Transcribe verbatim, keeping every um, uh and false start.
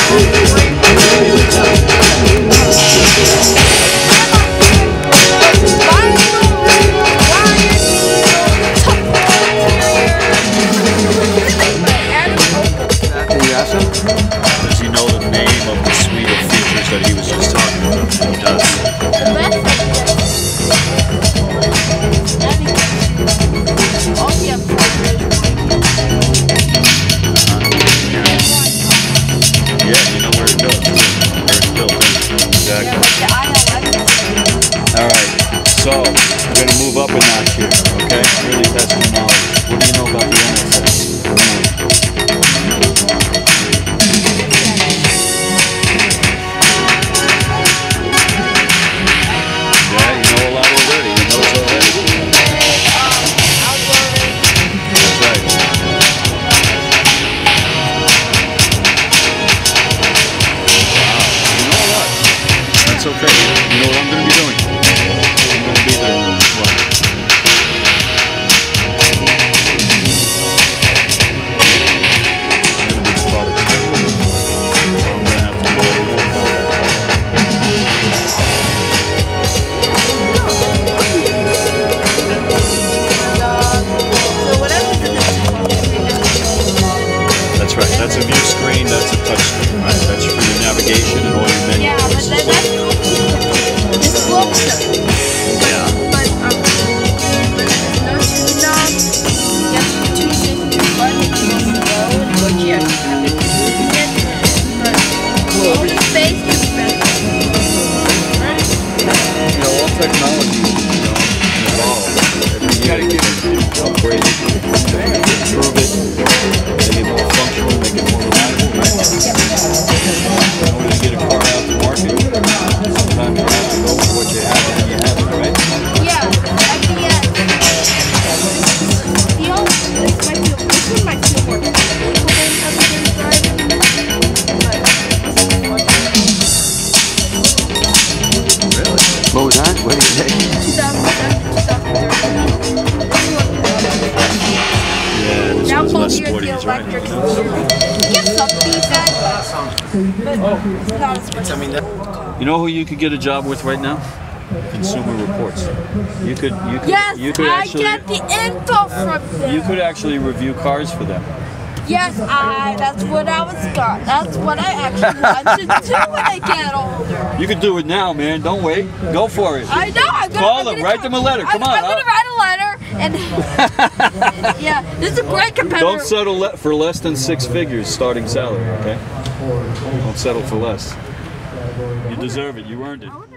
Does he know the name of the suite of features that he was just talking about? He does. Yeah, you know where it goes, where it's built in. Exactly. Alright, so we're going to move up a notch here, okay? Really test your knowledge. What do you know about the N S X? Okay, you know what I'm going to be doing? I'm going to be the what? I'm going to be the product specialist. I'm going to have to go over That's right, that's a view screen, that's a touch screen, right? That's for your navigation and all your menu. Yeah, but that, that's this looks yeah. But um, but no knob. You have to choose it button to go and go here. But all the space is better. You know, all technology, you know, evolves. Every year you get upgrade it, improve it, make it more functional, make it more reliable, right? In order to get a car out to market, sometimes you have to go with what you have and you have it, right? Yeah, actually, yeah. The old, this might feel, this one might feel more comfortable than other than driving. But Really? What was that? What did you say? two thousand seven, two thousand thirteen. Yeah, this Now one's less both sporty, years that's the right. electric. Get some feedback, but it's not as much. I mean, that You know who you could get a job with right now? Consumer Reports. You could, you could, Yes, you could I actually, get the info from them. you could actually review cars for them. Yes, I. That's what I was got. That's what I actually want to do when I get older. You could do it now, man. Don't wait. Go for it. I know. I'm gonna, Call I'm them. gonna Write try- them a letter. Come I'm, on. I'm gonna write a letter and yeah, this is a great competitor. Don't settle le for less than six figures starting salary, okay? Don't settle for less. You deserve it. You earned it.